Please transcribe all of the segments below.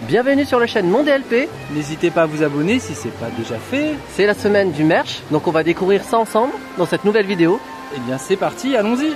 Bienvenue sur la chaîne Mon DLP. N'hésitez pas à vous abonner si c'est pas déjà fait. C'est la semaine du merch, donc on va découvrir ça ensemble dans cette nouvelle vidéo. Et bien c'est parti, allons-y.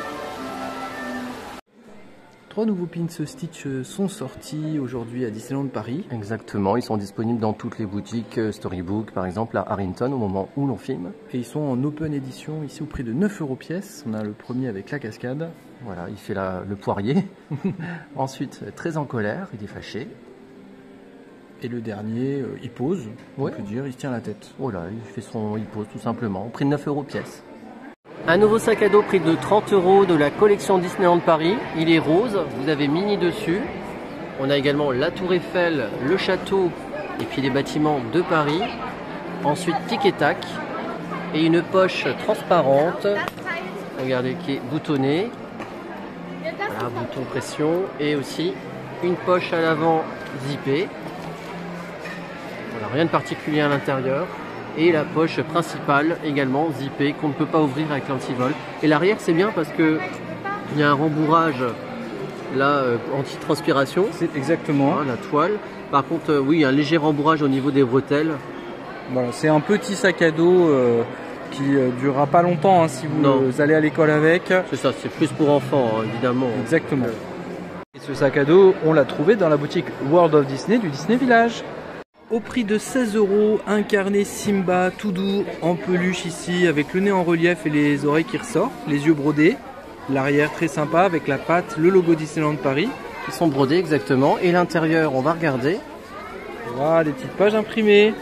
3 nouveaux pins Stitch sont sortis aujourd'hui à Disneyland Paris. Exactement, ils sont disponibles dans toutes les boutiques Storybook, par exemple à Harrington au moment où l'on filme. Et ils sont en open edition ici au prix de 9 € pièce. On a le premier avec la cascade. Voilà, il fait le poirier. Ensuite, très en colère, il est fâché. Et le dernier, il pose, ouais. On peut dire, il se tient la tête. Voilà, il pose tout simplement, au prix de 9 € pièce. Un nouveau sac à dos prix de 30 € de la collection Disneyland Paris. Il est rose, vous avez Minnie dessus. On a également la Tour Eiffel, le château et puis les bâtiments de Paris. Ensuite Tic et Tac et une poche transparente. Regardez qui est boutonnée. Voilà, bouton pression et aussi une poche à l'avant zippée. Voilà, rien de particulier à l'intérieur. Et la poche principale également zippée qu'on ne peut pas ouvrir avec l'antivol. Et l'arrière c'est bien parce que il y a un rembourrage là anti-transpiration. C'est exactement. Voilà, la toile. Par contre oui, il y a un léger rembourrage au niveau des bretelles. Voilà, c'est un petit sac à dos qui durera pas longtemps hein, si vous allez à l'école avec. C'est ça, c'est plus pour enfants hein, évidemment. Exactement. Et ce sac à dos, on l'a trouvé dans la boutique World of Disney du Disney Village. Au prix de 16 €, un carnet Simba tout doux en peluche ici avec le nez en relief et les oreilles qui ressortent, les yeux brodés. L'arrière très sympa avec la patte, le logo Disneyland Paris. Ils sont brodés exactement. Et l'intérieur, on va regarder. Voilà, des petites pages imprimées.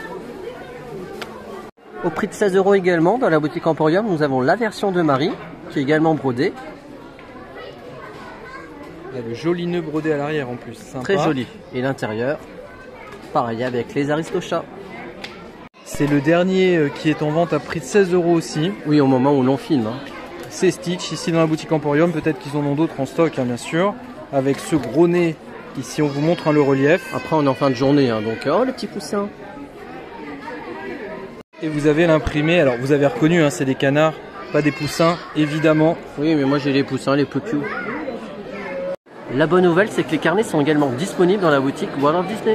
Au prix de 16 € également, dans la boutique Emporium, nous avons la version de Marie qui est également brodée. Il y a le joli nœud brodé à l'arrière en plus, sympa. Très joli. Et l'intérieur, pareil avec les Aristochats. C'est le dernier qui est en vente à prix de 16 € aussi. Oui, au moment où l'on filme. Hein. C'est Stitch ici dans la boutique Emporium. Peut-être qu'ils en ont d'autres en stock, hein, bien sûr. Avec ce gros nez, ici on vous montre hein, le relief. Après on est en fin de journée, hein, donc oh le petit poussin. Et vous avez l'imprimé, alors vous avez reconnu, hein, c'est des canards, pas des poussins, évidemment. Oui, mais moi j'ai les poussins, les plus cute. La bonne nouvelle, c'est que les carnets sont également disponibles dans la boutique World of Disney.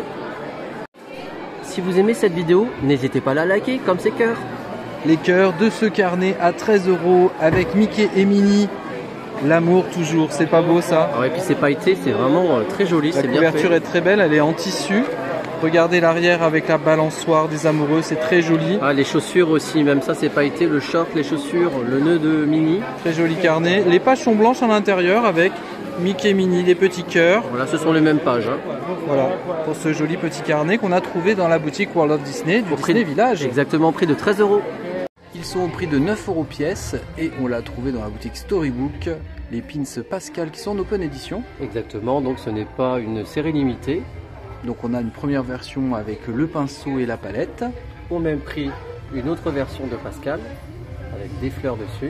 Si vous aimez cette vidéo, n'hésitez pas à la liker, comme ces cœurs. Les cœurs de ce carnet à 13 € avec Mickey et Minnie. L'amour toujours, c'est pas beau ça? Et puis c'est pailleté, c'est vraiment très joli. La couverture est très belle, elle est en tissu. Regardez l'arrière avec la balançoire des amoureux, c'est très joli. Ah, les chaussures aussi, même ça c'est pailleté, le short, les chaussures, le nœud de Minnie. Très joli carnet. Les pages sont blanches à l'intérieur avec Mickey et Minnie, les petits cœurs. Voilà, ce sont les mêmes pages. Hein. Voilà, pour ce joli petit carnet qu'on a trouvé dans la boutique World of Disney du Disney Village. Exactement, au prix de 13 €. Ils sont au prix de 9 € pièce et on l'a trouvé dans la boutique Storybook. Les pins Pascal qui sont en open edition. Exactement, donc ce n'est pas une série limitée. Donc on a une première version avec le pinceau et la palette. Au même prix, une autre version de Pascal avec des fleurs dessus.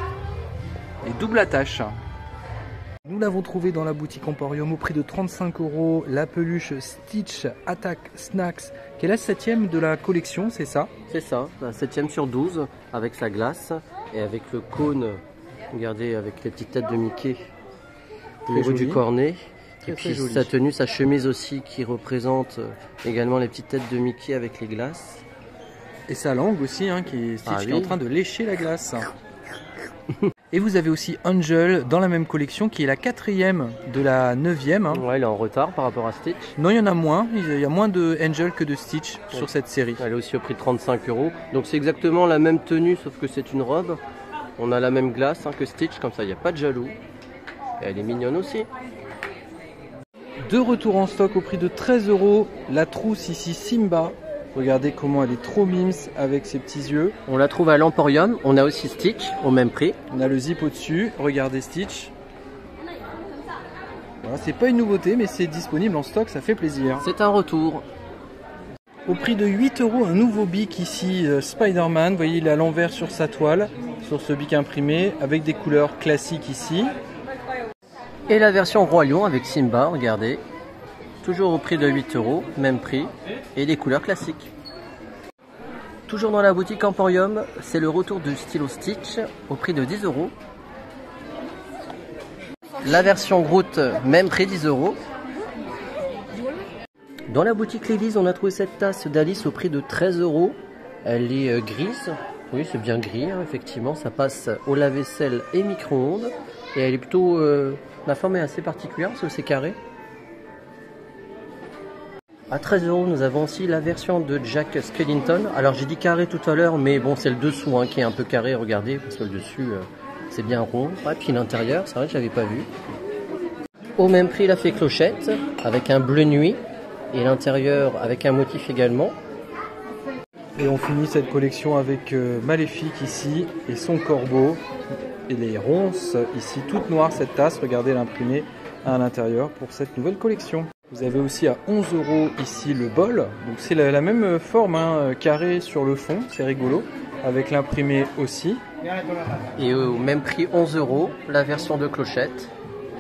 Et double attache. Nous l'avons trouvé dans la boutique Emporium au prix de 35 €. La peluche Stitch Attack Snacks, qui est la 7e de la collection, c'est ça? C'est ça, la 7e sur 12 avec sa glace et avec le cône, regardez, avec les petites têtes de Mickey au niveau du cornet. Et puis sa tenue, sa chemise aussi qui représente également les petites têtes de Mickey avec les glaces. Et sa langue aussi, hein, qui est en train de lécher la glace. Et vous avez aussi Angel dans la même collection qui est la 4e de la 9e. Hein. Ouais, elle est en retard par rapport à Stitch. Non, il y en a moins. Il y a moins de Angel que de Stitch sur cette série. Elle est aussi au prix de 35 €. Donc c'est exactement la même tenue sauf que c'est une robe. On a la même glace hein, que Stitch, comme ça il n'y a pas de jaloux. Et elle est mignonne aussi. De retour en stock au prix de 13 €. La trousse ici Simba. Regardez comment elle est trop mimes avec ses petits yeux. On la trouve à l'Emporium. On a aussi Stitch au même prix. On a le zip au-dessus. Regardez Stitch. Voilà, c'est pas une nouveauté, mais c'est disponible en stock, ça fait plaisir. C'est un retour. Au prix de 8 €, un nouveau bic ici, Spider-Man. Vous voyez, il est à l'envers sur sa toile, sur ce bic imprimé, avec des couleurs classiques ici. Et la version Roi Lion avec Simba, regardez. Toujours au prix de 8 €, même prix, et les couleurs classiques. Toujours dans la boutique Emporium, c'est le retour du stylo Stitch au prix de 10 €. La version Groot, même prix 10 €. Dans la boutique L'Élise, on a trouvé cette tasse d'Alice au prix de 13 €. Elle est grise. Oui, c'est bien gris, hein, effectivement. Ça passe au lave-vaisselle et micro-ondes. Et elle est plutôt... la forme est assez particulière parce que c'est carré. À 13 €, nous avons aussi la version de Jack Skellington. Alors j'ai dit carré tout à l'heure, mais bon, c'est le dessous hein, qui est un peu carré, regardez, parce que le dessus, c'est bien rond. Ah, puis l'intérieur, c'est vrai que je n'avais pas vu. Au même prix, la fée Clochette, avec un bleu nuit, et l'intérieur avec un motif également. Et on finit cette collection avec Maléfique ici, et son corbeau, et les ronces ici, toutes noires cette tasse, regardez l'imprimé à l'intérieur pour cette nouvelle collection. Vous avez aussi à 11 € ici le bol, donc c'est la même forme, hein, carré sur le fond, c'est rigolo, avec l'imprimé aussi. Et au même prix 11 € la version de Clochette.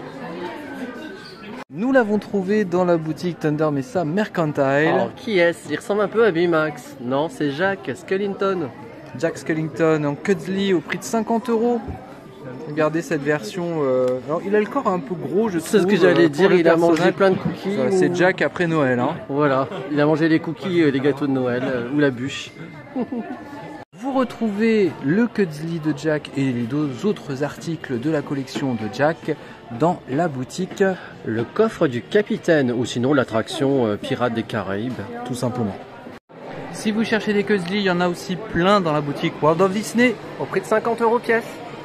Nous l'avons trouvé dans la boutique Thunder Mesa Mercantile. Alors qui est-ce? Il ressemble un peu à Bimax. Non, c'est Jack Skellington. Jack Skellington en Cuddly au prix de 50 €. Regardez cette version. Alors il a le corps un peu gros, je trouve. C'est ce que j'allais dire, il a mangé plein de cookies. C'est Jack après Noël. Hein. Voilà, il a mangé les cookies, les gâteaux de Noël ou la bûche. Vous retrouvez le Cuddly de Jack et les deux autres articles de la collection de Jack dans la boutique. Le coffre du capitaine ou sinon l'attraction Pirates des Caraïbes. Tout simplement. Si vous cherchez des Cuddly, il y en a aussi plein dans la boutique World of Disney. Au prix de 50 € pièce.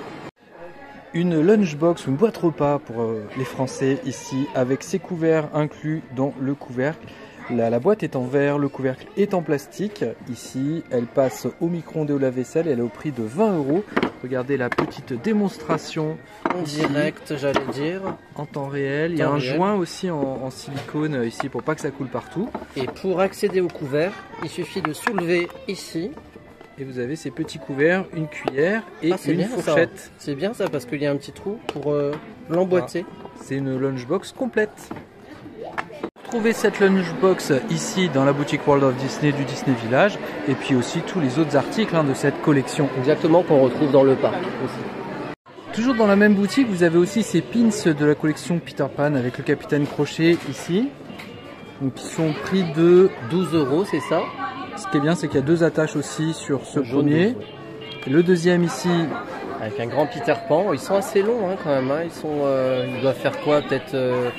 Une lunchbox ou une boîte repas pour les Français ici, avec ses couverts inclus dans le couvercle. La boîte est en verre, le couvercle est en plastique. Ici, elle passe au micro-ondes et au lave-vaisselle. Elle est au prix de 20 €. Regardez la petite démonstration en direct, j'allais dire. En temps réel. Il y a un joint aussi en silicone ici pour pas que ça coule partout. Et pour accéder au couvert, il suffit de soulever ici. Et vous avez ces petits couverts, une cuillère et une fourchette. C'est bien ça parce qu'il y a un petit trou pour l'emboîter. Ah, c'est une lunchbox complète. Trouvez cette lunchbox ici dans la boutique World of Disney du Disney Village et puis aussi tous les autres articles de cette collection. Exactement, qu'on retrouve dans le parc aussi. Toujours dans la même boutique, vous avez aussi ces pins de la collection Peter Pan avec le Capitaine Crochet ici. Donc qui sont pris de 12 €, c'est ça. Ce qui est bien, c'est qu'il y a deux attaches aussi sur ce premier. Et le deuxième ici. Avec un grand Peter Pan. Ils sont assez longs hein, quand même. Hein. Ils doivent faire quoi? Peut-être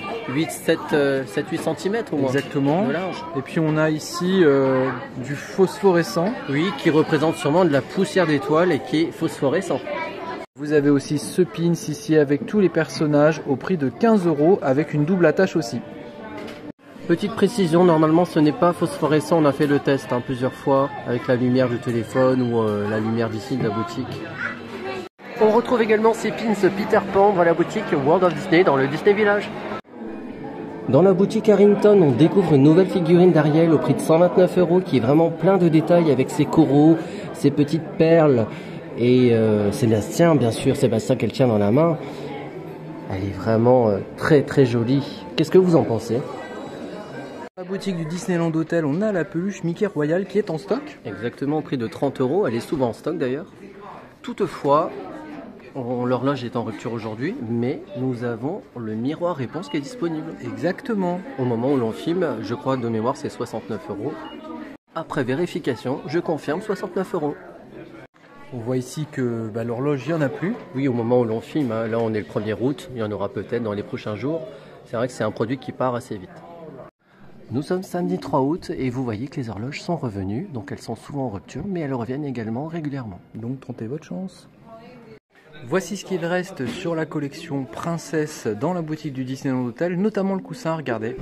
7-8 cm au moins. Exactement. De large. Et puis on a ici du phosphorescent. Oui, qui représente sûrement de la poussière d'étoiles et qui est phosphorescent. Vous avez aussi ce pins ici avec tous les personnages au prix de 15 € avec une double attache aussi. Petite précision, normalement ce n'est pas phosphorescent, on a fait le test plusieurs fois avec la lumière du téléphone ou la lumière d'ici de la boutique. On retrouve également ces pins Peter Pan dans la boutique World of Disney dans le Disney Village. Dans la boutique Harrington, on découvre une nouvelle figurine d'Ariel au prix de 129 € qui est vraiment plein de détails avec ses coraux, ses petites perles et Sébastien, bien sûr, Sébastien qu'elle tient dans la main. Elle est vraiment très très jolie. Qu'est-ce que vous en pensez ? Dans la boutique du Disneyland Hotel, on a la peluche Mickey Royal qui est en stock. Exactement, au prix de 30 €. Elle est souvent en stock d'ailleurs. Toutefois, l'horloge est en rupture aujourd'hui, mais nous avons le miroir réponse qui est disponible. Exactement. Au moment où l'on filme, je crois de mémoire c'est 69 €. Après vérification, je confirme 69 €. On voit ici que l'horloge, il n'y en a plus. Oui, au moment où l'on filme, hein, là on est le 1er août, il y en aura peut-être dans les prochains jours. C'est vrai que c'est un produit qui part assez vite. Nous sommes samedi 3 août et vous voyez que les horloges sont revenues, donc elles sont souvent en rupture, mais elles reviennent également régulièrement. Donc tentez votre chance. Voici ce qu'il reste sur la collection Princesse dans la boutique du Disneyland Hotel, notamment le coussin, regardez.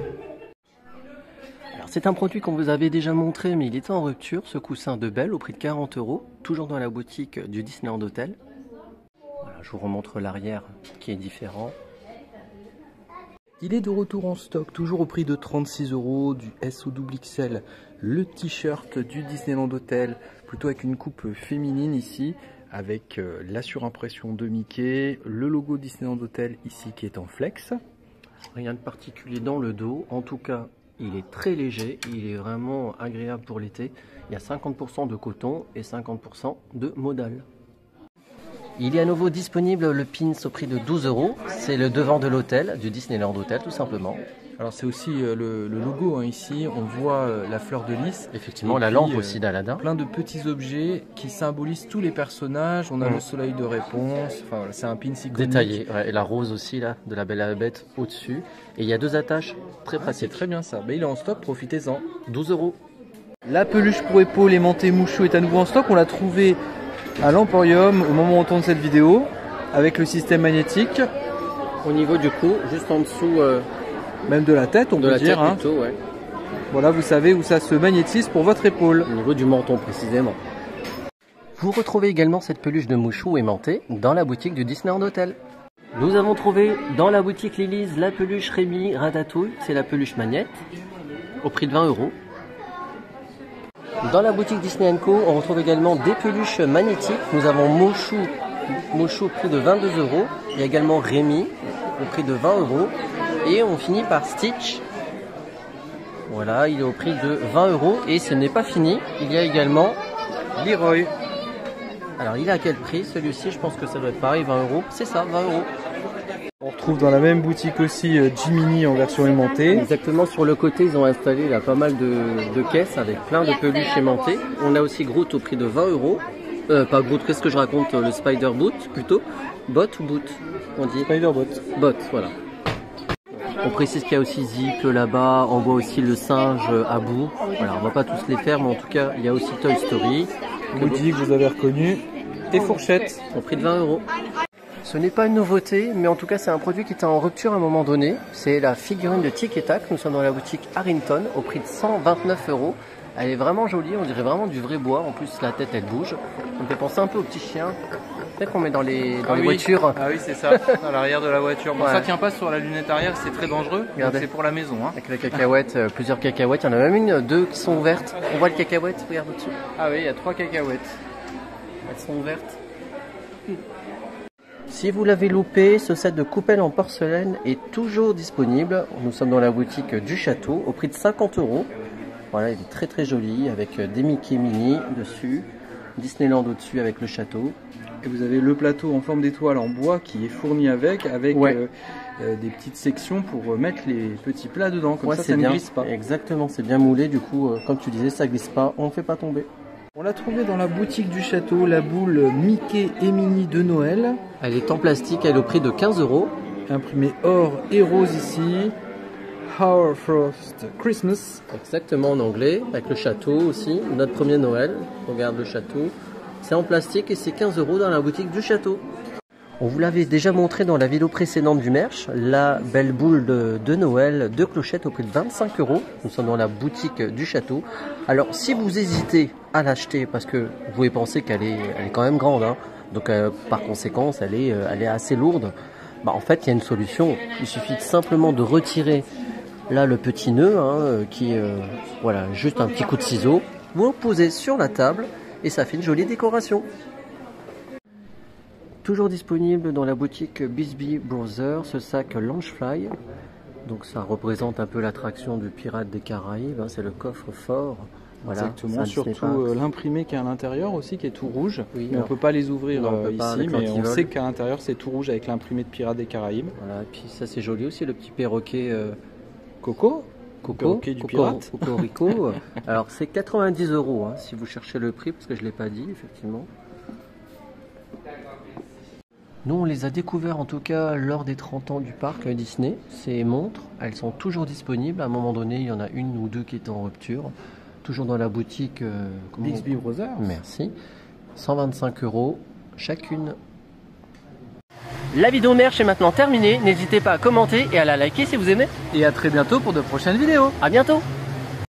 Alors c'est un produit qu'on vous avait déjà montré, mais il était en rupture, ce coussin de Belle au prix de 40 €, toujours dans la boutique du Disneyland Hotel. Voilà, je vous remontre l'arrière qui est différent. Il est de retour en stock, toujours au prix de 36 €, du S au double XL, le t-shirt du Disneyland Hotel, plutôt avec une coupe féminine ici, avec la surimpression de Mickey, le logo Disneyland Hotel ici qui est en flex. Rien de particulier dans le dos, en tout cas il est très léger, il est vraiment agréable pour l'été. Il y a 50% de coton et 50% de modal. Il est à nouveau disponible le pins au prix de 12 €. C'est le devant de l'hôtel, du Disneyland Hotel tout simplement. Alors c'est aussi le logo, hein, ici, on voit la fleur de lys. Effectivement, Et la puis, lampe aussi d'Aladin. Plein de petits objets qui symbolisent tous les personnages. On a le soleil de réponse, enfin voilà, c'est un pin iconique. Détaillé, ouais, et la rose aussi là, de la Belle et la Bête au-dessus. Et il y a 2 attaches, très C'est pratiques. très bien ça. Mais il est en stock, profitez-en. 12 €. La peluche pour épaules aimantée Mouchou est à nouveau en stock. On l'a trouvée à l'Emporium au moment où on tourne cette vidéo, avec le système magnétique. Au niveau du cou, juste en dessous Même de la tête, on de peut la dire. tête Hein. plutôt, ouais. Voilà, vous savez où ça se magnétise pour votre épaule. Au niveau du menton précisément. Vous retrouvez également cette peluche de Mouchou aimantée dans la boutique du Disneyland Hotel. Nous avons trouvé dans la boutique Lily's la peluche Rémi Ratatouille, c'est la peluche Magnette, au prix de 20 €. Dans la boutique Disney & Co, on retrouve également des peluches magnétiques. Nous avons Mouchou au prix de 22 €. Il y a également Rémi au prix de 20 €. Et on finit par Stitch. Voilà, il est au prix de 20 €. Et ce n'est pas fini, il y a également Leroy. Alors il est à quel prix celui-ci? Je pense que ça doit être pareil, 20 €. C'est ça, 20 €. On retrouve dans la même boutique aussi Jiminy en version aimantée. Exactement, sur le côté ils ont installé là pas mal de caisses avec plein de peluches aimantées. On a aussi Groot au prix de 20 €. Pas Groot, qu'est-ce que je raconte? Le Spider Boot plutôt. Bot ou Boot on dit? Spider-Bot. Bot, voilà. On précise qu'il y a aussi Zip là-bas, on voit aussi le singe à bout. Voilà, on va pas tous les faire, mais en tout cas il y a aussi Toy Story. Woody que vous avez reconnu. Et fourchette. Au prix de 20 €. Ce n'est pas une nouveauté, mais en tout cas c'est un produit qui était en rupture à un moment donné. C'est la figurine de Tic et Tac. Nous sommes dans la boutique Harrington au prix de 129 €. Elle est vraiment jolie, on dirait vraiment du vrai bois. En plus la tête elle bouge. On me fait penser un peu aux petits chiens. Peut-être qu'on met dans les voitures. Ah oui, c'est ça, dans l'arrière de la voiture. Bon, Ouais. ça tient pas sur la lunette arrière, c'est très dangereux. Regardez. C'est pour la maison. Hein. Avec la cacahuète, plusieurs cacahuètes. Il y en a même deux qui sont ouvertes. On voit le cacahuète, regarde au-dessus. Ah oui, il y a 3 cacahuètes. Elles sont ouvertes. Si vous l'avez loupé, ce set de coupelles en porcelaine est toujours disponible. Nous sommes dans la boutique du château au prix de 50 €. Voilà, il est très très joli avec des Mickey Mini dessus, Disneyland au-dessus avec le château. Et vous avez le plateau en forme d'étoile en bois qui est fourni avec Ouais. des petites sections pour mettre les petits plats dedans. Comme Ouais, ça c'est ne bien. glisse pas. Exactement, c'est bien moulé. Du coup, comme tu disais, ça glisse pas, on ne fait pas tomber. On l'a trouvé dans la boutique du château, la boule Mickey et Minnie de Noël. Elle est en plastique, elle est au prix de 15 €. Imprimée or et rose ici. Our First Christmas. Exactement en anglais, avec le château aussi, notre premier Noël. Regarde le château. C'est en plastique et c'est 15 € dans la boutique du château. On vous l'avait déjà montré dans la vidéo précédente du merch, la belle boule de Noël de clochette au prix de 25 €. Nous sommes dans la boutique du château. Alors si vous hésitez à l'acheter parce que vous pouvez penser qu'elle est quand même grande, hein, donc par conséquent elle est assez lourde, bah, en fait il y a une solution. Il suffit simplement de retirer là le petit nœud voilà, juste un petit coup de ciseau. Vous le posez sur la table et ça fait une jolie décoration. Toujours disponible dans la boutique Bisbee Brothers, ce sac Launchfly. Donc ça représente un peu l'attraction du Pirate des Caraïbes, hein, c'est le coffre-fort. Voilà, Exactement, surtout l'imprimé qui est à l'intérieur aussi, qui est tout rouge. Oui, mais on ne peut pas les ouvrir non, on peut pas ici, avec mais on l'antivol. sait qu'à l'intérieur c'est tout rouge avec l'imprimé de Pirates des Caraïbes. Voilà, et puis ça c'est joli aussi, le petit perroquet Coco, Coco, du pirate. Cocorico. Alors c'est 90 € hein, si vous cherchez le prix, parce que je ne l'ai pas dit effectivement. Nous on les a découverts en tout cas lors des 30 ans du parc Disney. Ces montres, elles sont toujours disponibles. À un moment donné, il y en a une ou deux qui étaient en rupture. Toujours dans la boutique Bixby Brothers. Merci. 125 € chacune. La vidéo merch est maintenant terminée. N'hésitez pas à commenter et à la liker si vous aimez. Et à très bientôt pour de prochaines vidéos. À bientôt.